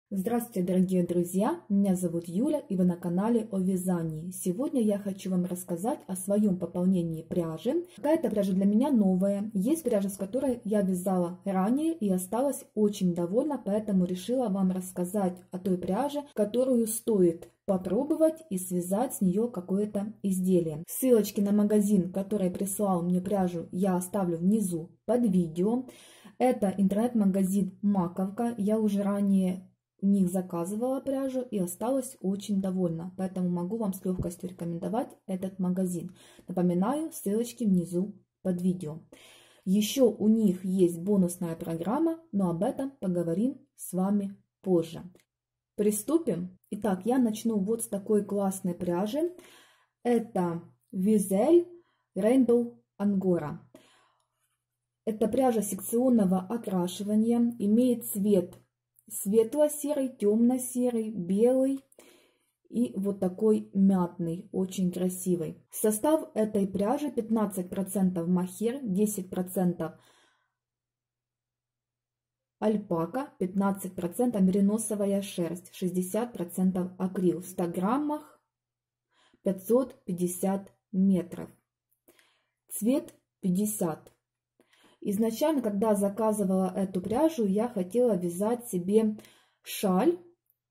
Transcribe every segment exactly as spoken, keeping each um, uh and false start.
Здравствуйте, дорогие друзья! Меня зовут Юля, и вы на канале о вязании. Сегодня я хочу вам рассказать о своем пополнении пряжи. Какая-то пряжа для меня новая. Есть пряжа, с которой я вязала ранее и осталась очень довольна, поэтому решила вам рассказать о той пряже, которую стоит попробовать и связать с нее какое-то изделие. Ссылочки на магазин, который прислал мне пряжу, я оставлю внизу под видео. Это интернет-магазин Маковка. Я уже ранее у них заказывала пряжу и осталась очень довольна, поэтому могу вам с легкостью рекомендовать этот магазин. Напоминаю, ссылочки внизу под видео. Еще у них есть бонусная программа, но об этом поговорим с вами позже. Приступим. Итак, я начну вот с такой классной пряжи. Это Визель Rainbow Angora. Это пряжа секционного окрашивания, имеет цвет светло-серый, темно-серый, белый и вот такой мятный, очень красивый. Состав этой пряжи: пятнадцать процентов мохер, десять процентов альпака, пятнадцать процентов мериносовая шерсть, шестьдесят процентов акрил. В ста граммах пятьсот пятьдесят метров. Цвет пятьдесят. Изначально, когда заказывала эту пряжу, я хотела вязать себе шаль,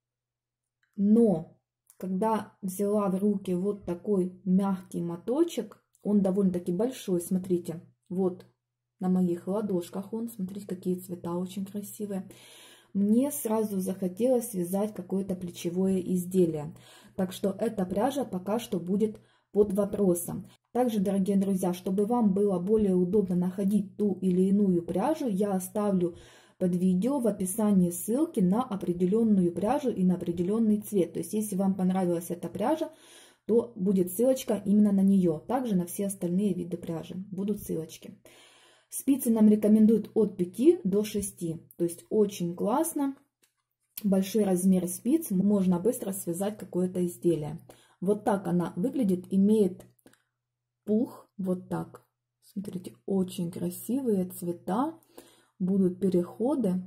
но когда взяла в руки вот такой мягкий моточек, он довольно-таки большой, смотрите, вот на моих ладошках он, смотрите, какие цвета очень красивые. Мне сразу захотелось связать какое-то плечевое изделие, так что эта пряжа пока что будет под вопросом. Также, дорогие друзья, чтобы вам было более удобно находить ту или иную пряжу, я оставлю под видео в описании ссылки на определенную пряжу и на определенный цвет. То есть, если вам понравилась эта пряжа, то будет ссылочка именно на нее. Также на все остальные виды пряжи будут ссылочки. Спицы нам рекомендуют от пяти до шести. То есть, очень классно. Большой размер спиц, можно быстро связать какое-то изделие. Вот так она выглядит, имеет пух, вот так. Смотрите, очень красивые цвета, будут переходы.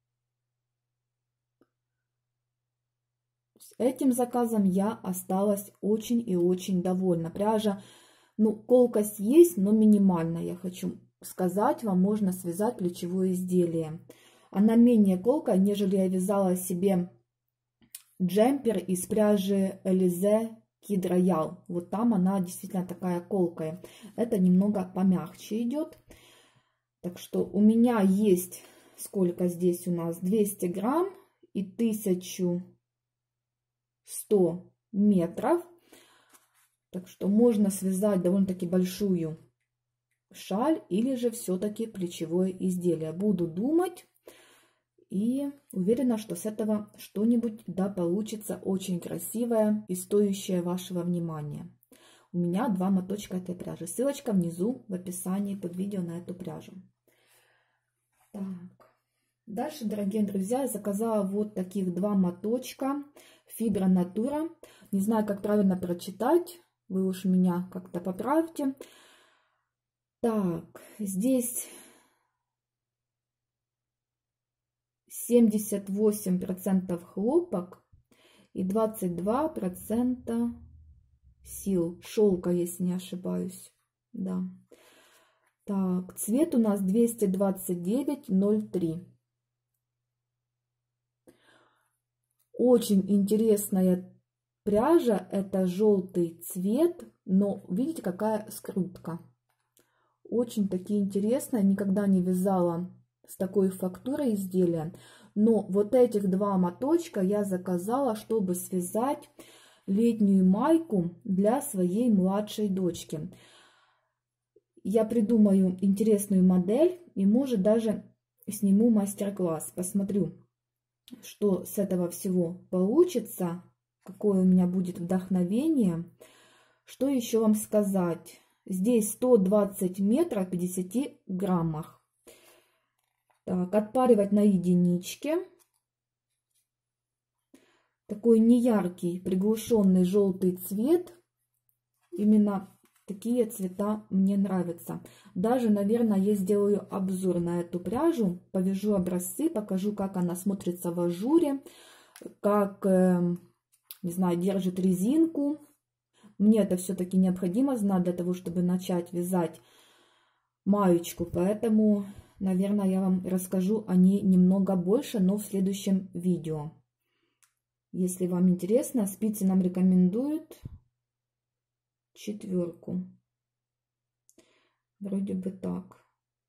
С этим заказом я осталась очень и очень довольна. Пряжа, ну, колкость есть, но минимальная, я хочу сказать вам, можно связать плечевое изделие. Она менее колкая, нежели я вязала себе джемпер из пряжи Элизе Kid Royal. Вот там она действительно такая колкая. Это немного помягче идет. Так что у меня есть, сколько здесь у нас, двести грамм и тысяча сто метров. Так что можно связать довольно-таки большую шаль или же все-таки плечевое изделие. Буду думать. И уверена, что с этого что-нибудь да получится очень красивое и стоящее вашего внимания. У меня два моточка этой пряжи. Ссылочка внизу в описании под видео на эту пряжу. Так. Дальше, дорогие друзья, я заказала вот таких два моточка Fibra Natura. Не знаю, как правильно прочитать. Вы уж меня как-то поправьте. Так, здесь семьдесят восемь процентов хлопок и двадцать два процента сил шелка, если не ошибаюсь. Да. Так, цвет у нас двести двадцать девять ноль три. Очень интересная пряжа, это желтый цвет, но видите, какая скрутка. Очень таки интересная, никогда не вязала с такой фактурой изделия, но вот этих два моточка я заказала, чтобы связать летнюю майку для своей младшей дочки. Я придумаю интересную модель и, может, даже сниму мастер-класс, посмотрю, что с этого всего получится, какое у меня будет вдохновение. Что еще вам сказать? Здесь сто двадцать метров в пятидесяти граммах. Так, отпаривать на единичке. Такой неяркий, приглушенный желтый цвет. Именно такие цвета мне нравятся. Даже, наверное, я сделаю обзор на эту пряжу, повяжу образцы, покажу, как она смотрится в ажуре. как, не знаю, держит резинку. Мне это все-таки необходимо знать для того, чтобы начать вязать маечку. Поэтому, наверное, я вам расскажу о ней немного больше, но в следующем видео. Если вам интересно, спицы нам рекомендуют четверку. Вроде бы так.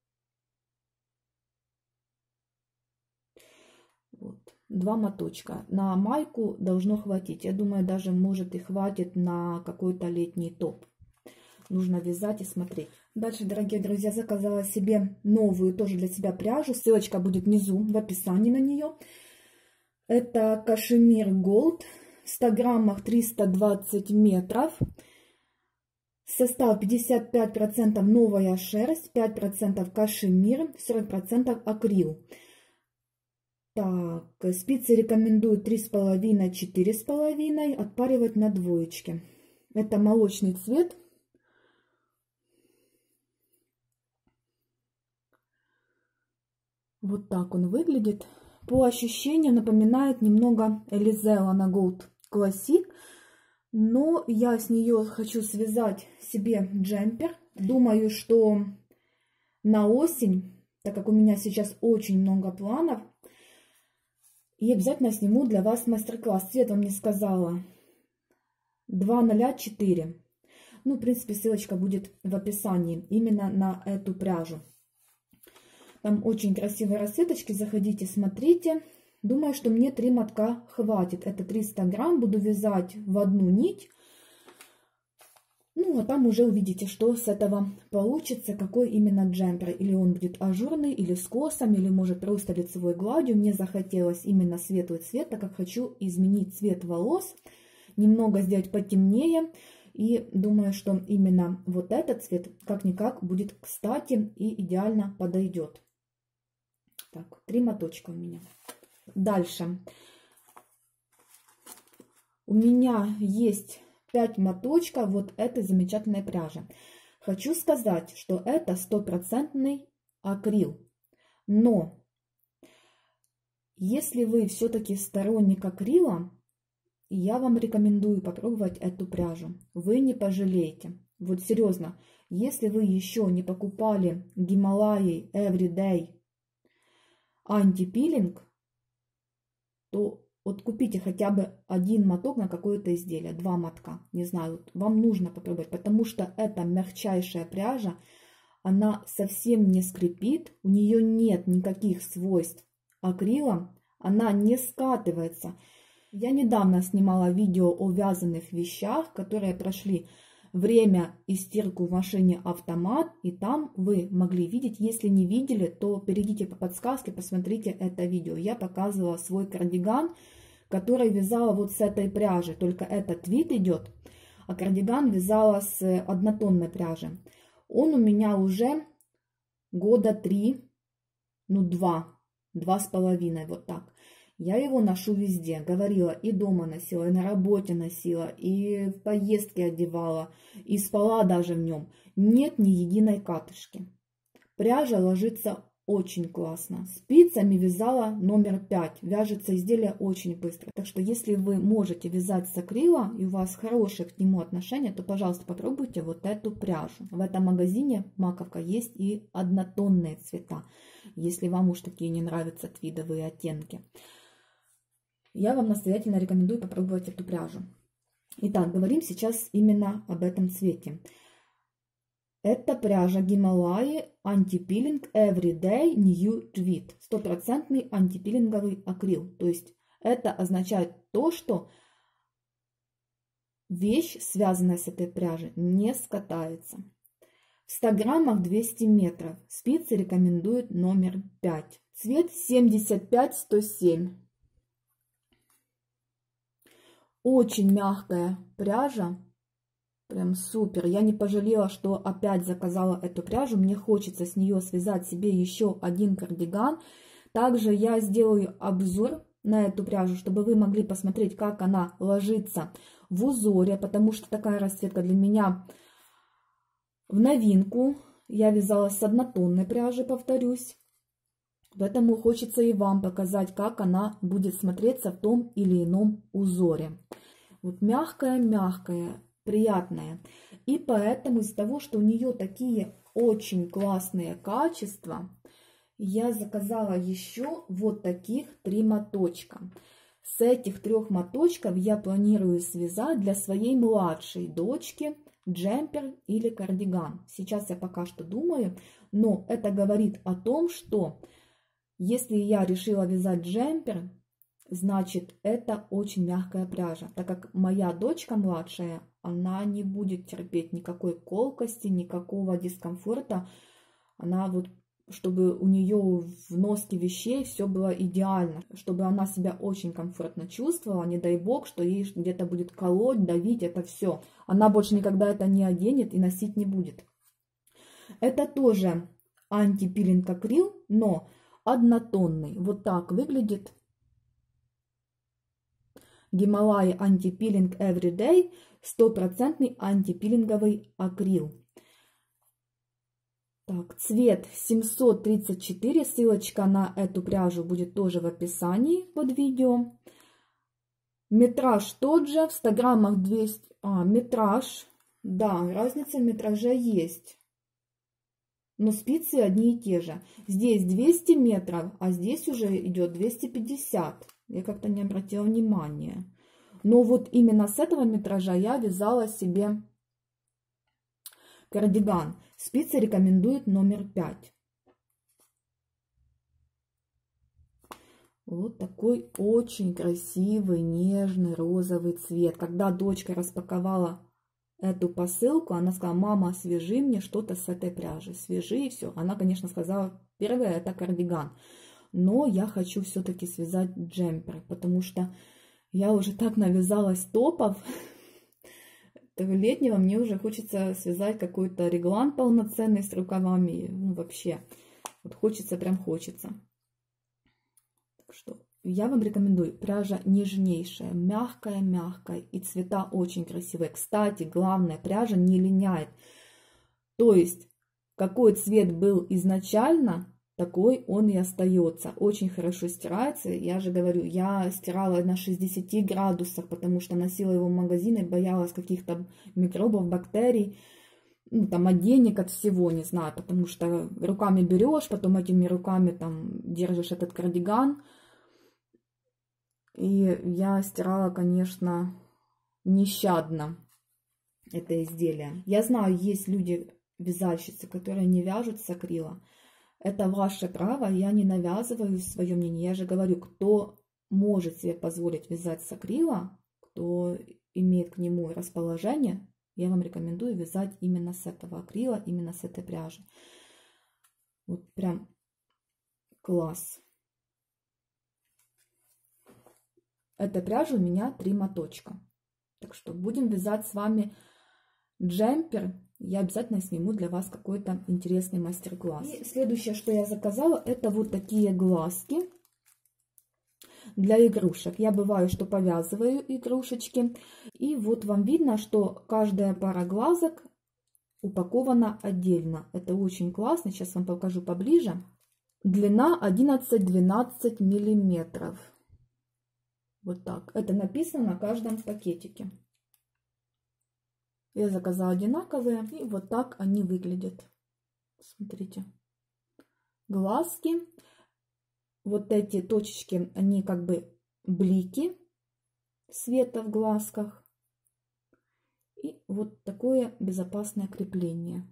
Вот. Два моточка. На майку должно хватить. Я думаю, даже может и хватит на какой-то летний топ. Нужно вязать и смотреть. Дальше, дорогие друзья, заказала себе новую тоже для себя пряжу. Ссылочка будет внизу в описании на нее. Это Кашемир Gold. В ста граммах триста двадцать метров. Состав пятьдесят пять процентов новая шерсть, пять процентов кашемир, сорок процентов акрил. Так, спицы рекомендуют три с половиной — четыре с половиной, отпаривать на двоечке. Это молочный цвет. Вот так он выглядит. По ощущениям напоминает немного Alize Lana Gold Classic. Но я с нее хочу связать себе джемпер. Думаю, что на осень, так как у меня сейчас очень много планов, и обязательно сниму для вас мастер-класс. Цвет вам не сказала. два ноль четыре. Ну, в принципе, ссылочка будет в описании именно на эту пряжу. Там очень красивые расцветочки. Заходите, смотрите. Думаю, что мне три мотка хватит. Это триста грамм. Буду вязать в одну нить. Ну, а там уже увидите, что с этого получится, какой именно джемпер. Или он будет ажурный, или с косами, или может просто лицевой гладью. Мне захотелось именно светлый цвет, так как хочу изменить цвет волос. Немного сделать потемнее. И думаю, что именно вот этот цвет как-никак будет кстати и идеально подойдет. Так, три моточка у меня. Дальше. У меня есть пять моточков вот этой замечательной пряжи. Хочу сказать, что это стопроцентный акрил. Но если вы все-таки сторонник акрила, я вам рекомендую попробовать эту пряжу. Вы не пожалеете. Вот серьезно, если вы еще не покупали Гималаи Everyday антипилинг, то вот купите хотя бы один моток на какое-то изделие, два мотка, не знаю, вам нужно попробовать, потому что это мягчайшая пряжа, она совсем не скрипит, у нее нет никаких свойств акрила, она не скатывается. Я недавно снимала видео о вязаных вещах, которые прошли время и стирку в машине автомат, и там вы могли видеть. Если не видели, то перейдите по подсказке, посмотрите это видео. Я показывала свой кардиган, который вязала вот с этой пряжи, только этот вид идет, а кардиган вязала с однотонной пряжи. Он у меня уже года три, ну два, два с половиной, вот так. Я его ношу везде, говорила, и дома носила, и на работе носила, и в поездке одевала, и спала даже в нем. Нет ни единой катышки. Пряжа ложится очень классно. Спицами вязала номер пять. Вяжется изделие очень быстро. Так что если вы можете вязать с акрила, и у вас хорошие к нему отношения, то, пожалуйста, попробуйте вот эту пряжу. В этом магазине Маковка есть и однотонные цвета, если вам уж такие не нравятся твидовые оттенки. Я вам настоятельно рекомендую попробовать эту пряжу. Итак, говорим сейчас именно об этом цвете. Это пряжа Гималаи антипилинг Everyday New Tweed. Стопроцентный антипилинговый акрил. То есть это означает то, что вещь, связанная с этой пряжей, не скатается. В ста граммах двести метров. Спицы рекомендуют номер пять. Цвет семьдесят пять сто семь. Очень мягкая пряжа, прям супер. Я не пожалела, что опять заказала эту пряжу. Мне хочется с нее связать себе еще один кардиган. Также я сделаю обзор на эту пряжу, чтобы вы могли посмотреть, как она ложится в узоре, потому что такая расцветка для меня в новинку. Я вязала с однотонной пряжи, повторюсь. Поэтому хочется и вам показать, как она будет смотреться в том или ином узоре. Вот мягкая-мягкая, приятная. И поэтому из-за того, что у нее такие очень классные качества, я заказала еще вот таких три моточка. С этих трех моточков я планирую связать для своей младшей дочки джемпер или кардиган. Сейчас я пока что думаю, но это говорит о том, что если я решила вязать джемпер, значит это очень мягкая пряжа, так как моя дочка младшая, она не будет терпеть никакой колкости, никакого дискомфорта. Она вот, чтобы у нее в носке вещей все было идеально, чтобы она себя очень комфортно чувствовала, не дай бог, что ей где-то будет колоть, давить, это все. Она больше никогда это не оденет и носить не будет. Это тоже антипилинг акрил, но однотонный. Вот так выглядит Гималай антипилинг Everyday, стопроцентный антипилинговый акрил. Так, цвет семьсот тридцать четыре, ссылочка на эту пряжу будет тоже в описании под видео. Метраж тот же, в ста граммах двести, а, метраж, да, разница в метраже есть. Но спицы одни и те же. Здесь двести метров, а здесь уже идет двести пятьдесят. Я как-то не обратила внимания. Но вот именно с этого метража я вязала себе кардиган. Спицы рекомендуют номер пять. Вот такой очень красивый, нежный розовый цвет. Когда дочка распаковала эту посылку, она сказала: мама, свяжи мне что-то с этой пряжи, свяжи, и все. Она, конечно, сказала, первое это кардиган, но я хочу все-таки связать джемпер, потому что я уже так навязалась топов летнего, мне уже хочется связать какой-то реглан полноценный с рукавами, ну вообще, вот хочется, прям хочется. Так что я вам рекомендую. Пряжа нежнейшая, мягкая-мягкая, и цвета очень красивые. Кстати, главное, пряжа не линяет. То есть, какой цвет был изначально, такой он и остается. Очень хорошо стирается. Я же говорю, я стирала на шестидесяти градусах, потому что носила его в магазин и боялась каких-то микробов, бактерий. Ну, там, от денег, от всего, не знаю. Потому что руками берешь, потом этими руками там держишь этот кардиган. И я стирала, конечно, нещадно это изделие. Я знаю, есть люди, вязальщицы, которые не вяжут с акрила. Это ваше право, я не навязываю свое мнение. Я же говорю, кто может себе позволить вязать с акрила, кто имеет к нему расположение, я вам рекомендую вязать именно с этого акрила, именно с этой пряжи. Вот прям класс. Эта пряжа у меня три моточка. Так что будем вязать с вами джемпер. Я обязательно сниму для вас какой-то интересный мастер-класс. И следующее, что я заказала, это вот такие глазки для игрушек. Я бываю, что повязываю игрушечки. И вот вам видно, что каждая пара глазок упакована отдельно. Это очень классно. Сейчас вам покажу поближе. Длина одиннадцать-двенадцать миллиметров. Вот так. Это написано на каждом пакетике. Я заказала одинаковые. И вот так они выглядят. Смотрите. Глазки. Вот эти точечки, они как бы блики света в глазках. И вот такое безопасное крепление.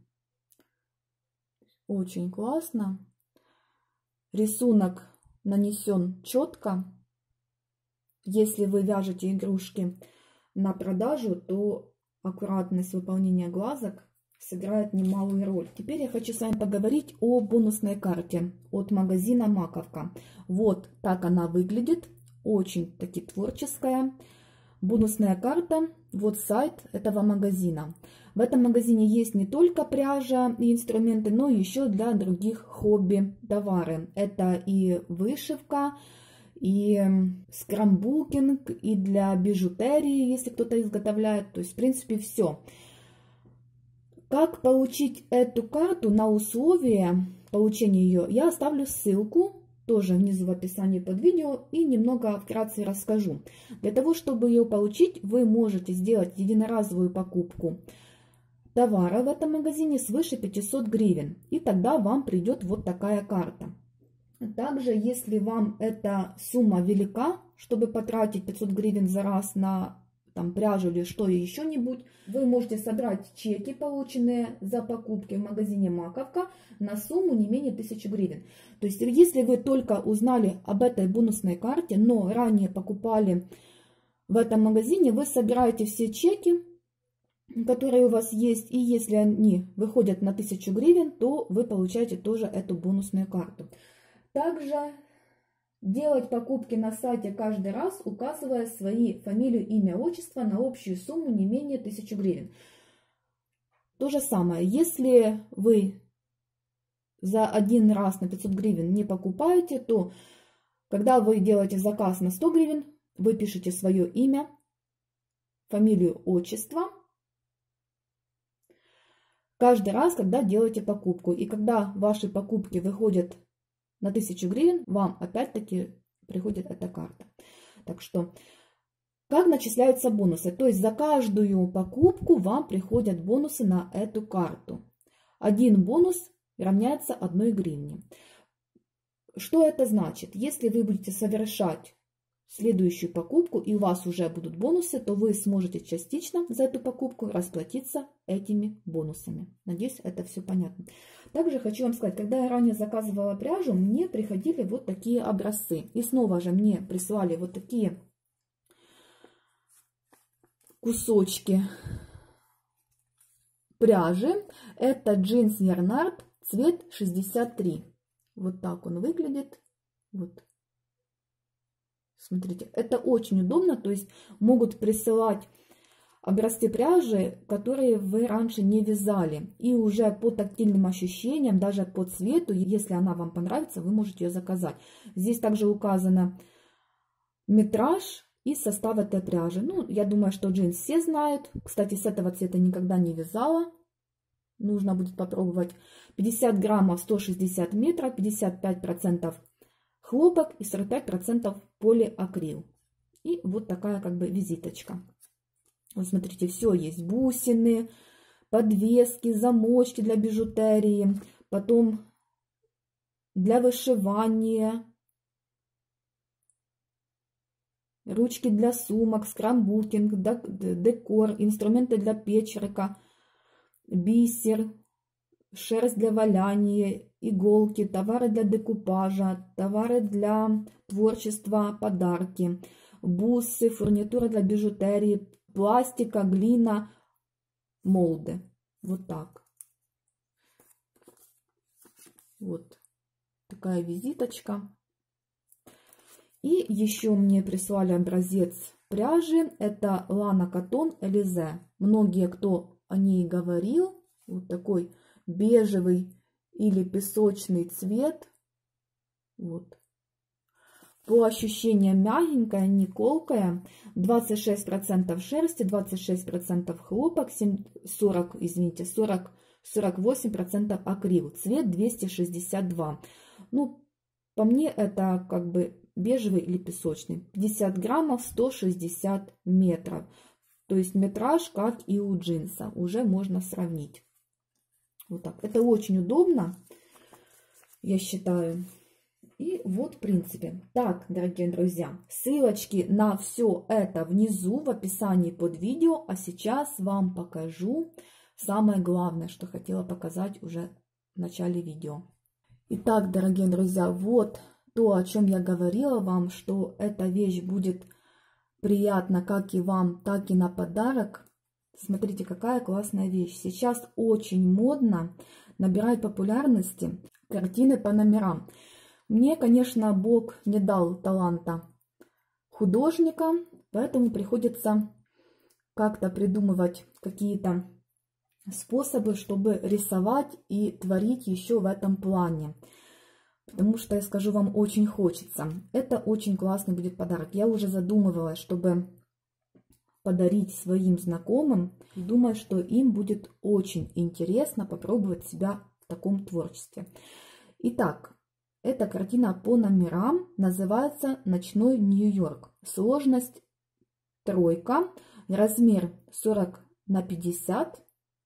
Очень классно. Рисунок нанесен четко. Если вы вяжете игрушки на продажу, то аккуратность выполнения глазок сыграет немалую роль. Теперь я хочу с вами поговорить о бонусной карте от магазина Маковка. Вот так она выглядит. Очень таки творческая. Бонусная карта. Вот сайт этого магазина. В этом магазине есть не только пряжа и инструменты, но еще для других хобби товары. Это и вышивка, и скрапбукинг, и для бижутерии, если кто-то изготовляет. То есть, в принципе, все. Как получить эту карту на условия получения ее, я оставлю ссылку тоже внизу в описании под видео, и немного вкратце расскажу. Для того, чтобы ее получить, вы можете сделать единоразовую покупку товара в этом магазине свыше пятисот гривен, и тогда вам придет вот такая карта. Также, если вам эта сумма велика, чтобы потратить пятьсот гривен за раз на там, пряжу или что еще-нибудь, вы можете собрать чеки, полученные за покупки в магазине Маковка, на сумму не менее тысячи гривен. То есть, если вы только узнали об этой бонусной карте, но ранее покупали в этом магазине, вы собираете все чеки, которые у вас есть, и если они выходят на тысячу гривен, то вы получаете тоже эту бонусную карту. Также делать покупки на сайте каждый раз, указывая свои фамилию, имя, отчество на общую сумму не менее тысячи гривен. То же самое, если вы за один раз на пятьсот гривен не покупаете, то когда вы делаете заказ на сто гривен, вы пишете свое имя, фамилию, отчество каждый раз, когда делаете покупку. И когда ваши покупки выходят на тысячу гривен, вам опять-таки приходит эта карта. Так что, как начисляются бонусы? То есть за каждую покупку вам приходят бонусы на эту карту. Один бонус равняется одной гривне. Что это значит? Если вы будете совершать следующую покупку и у вас уже будут бонусы, то вы сможете частично за эту покупку расплатиться этими бонусами. Надеюсь, это все понятно. Также хочу вам сказать, когда я ранее заказывала пряжу, мне приходили вот такие образцы. И снова же мне прислали вот такие кусочки пряжи. Это джинс Ярнард, цвет шестьдесят три. Вот так он выглядит. Вот. Смотрите, это очень удобно, то есть могут присылать образцы пряжи, которые вы раньше не вязали. И уже по тактильным ощущениям, даже по цвету, если она вам понравится, вы можете ее заказать. Здесь также указано метраж и состав этой пряжи. Ну, я думаю, что джинс все знают. Кстати, с этого цвета никогда не вязала. Нужно будет попробовать. пятьдесят граммов, сто шестьдесят метров, пятьдесят пять процентов хлопок и сорок пять процентов полиакрил. И вот такая как бы визиточка. Вот смотрите, все есть. Бусины, подвески, замочки для бижутерии, потом для вышивания, ручки для сумок, скраббукинг, декор, инструменты для печерка, бисер, шерсть для валяния, иголки, товары для декупажа, товары для творчества, подарки, бусы, фурнитура для бижутерии, пластика, глина, молды. Вот так. Вот такая визиточка. И еще мне прислали образец пряжи. Это Lana Cotton Elise. Многие, кто о ней говорил, вот такой бежевый или песочный цвет. Вот. По ощущениям мягенькая, не колкая. двадцать шесть процентов шерсти, двадцать шесть процентов хлопок, сорок, извините, сорок, сорок восемь процентов акрил. Цвет двести шестьдесят два. Ну, по мне это как бы бежевый или песочный. пятьдесят граммов, сто шестьдесят метров. То есть метраж, как и у джинса. Уже можно сравнить. Вот так. Это очень удобно, я считаю. И вот в принципе. Так, дорогие друзья, ссылочки на все это внизу в описании под видео. А сейчас вам покажу самое главное, что хотела показать уже в начале видео. Итак, дорогие друзья, вот то, о чем я говорила вам, что эта вещь будет приятна как и вам, так и на подарок. Смотрите, какая классная вещь. Сейчас очень модно, набирает популярности картины по номерам. Мне, конечно, Бог не дал таланта художника, поэтому приходится как-то придумывать какие-то способы, чтобы рисовать и творить еще в этом плане. Потому что, я скажу вам, очень хочется. Это очень классный будет подарок. Я уже задумывалась, чтобы подарить своим знакомым. И думаю, что им будет очень интересно попробовать себя в таком творчестве. Итак, Эта картина по номерам называется «Ночной Нью-Йорк». Сложность тройка, размер сорок на пятьдесят.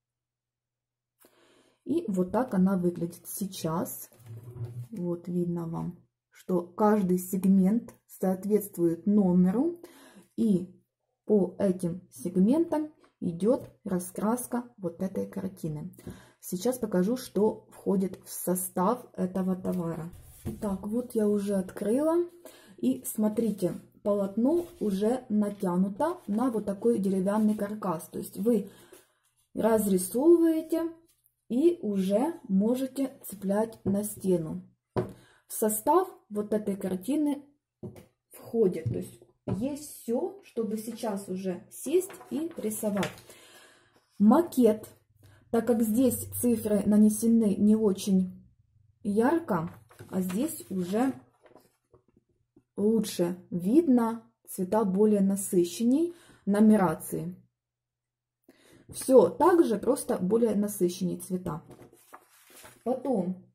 И вот так она выглядит сейчас. Вот видно вам, что каждый сегмент соответствует номеру. И по этим сегментам идет раскраска вот этой картины. Сейчас покажу, что входит в состав этого товара. Так, вот я уже открыла. И смотрите, полотно уже натянуто на вот такой деревянный каркас. То есть вы разрисовываете и уже можете цеплять на стену. В состав вот этой картины входит, то есть есть все, чтобы сейчас уже сесть и рисовать. Макет, так как здесь цифры нанесены не очень ярко, а здесь уже лучше видно, цвета более насыщенней, нумерации. Все также, просто более насыщеннее цвета. Потом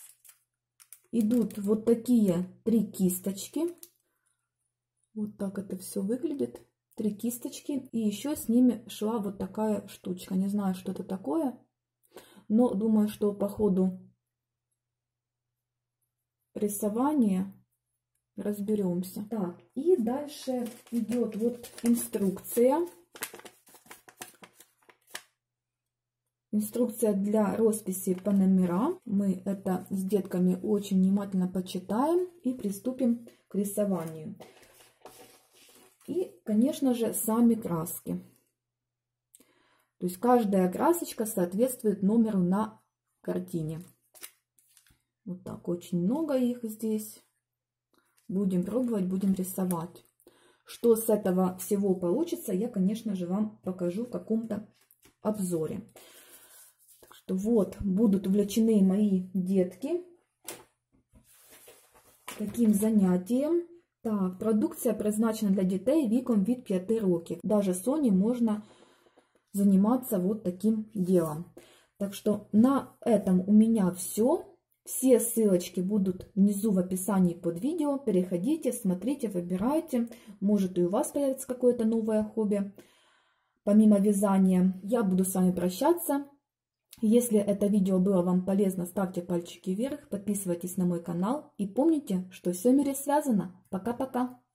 идут вот такие три кисточки. Вот так это все выглядит. Три кисточки. И еще с ними шла вот такая штучка. Не знаю, что это такое. Но думаю, что по ходу рисования разберемся. Так, и дальше идет вот инструкция. Инструкция для росписи по номерам. Мы это с детками очень внимательно почитаем и приступим к рисованию. И, конечно же, сами краски. То есть каждая красочка соответствует номеру на картине. Вот так, очень много их здесь. Будем пробовать, будем рисовать. Что с этого всего получится, я, конечно же, вам покажу в каком-то обзоре. Так что вот, будут увлечены мои детки таким занятием. Так, продукція призначена для дітей віком від п'яти років. Даже Соне можно заниматься вот таким делом. Так что на этом у меня все. Все ссылочки будут внизу в описании под видео. Переходите, смотрите, выбирайте. Может, и у вас появится какое-то новое хобби, помимо вязания. Я буду с вами прощаться. Если это видео было вам полезно, ставьте пальчики вверх, подписывайтесь на мой канал и помните, что все в мире связано. Пока-пока!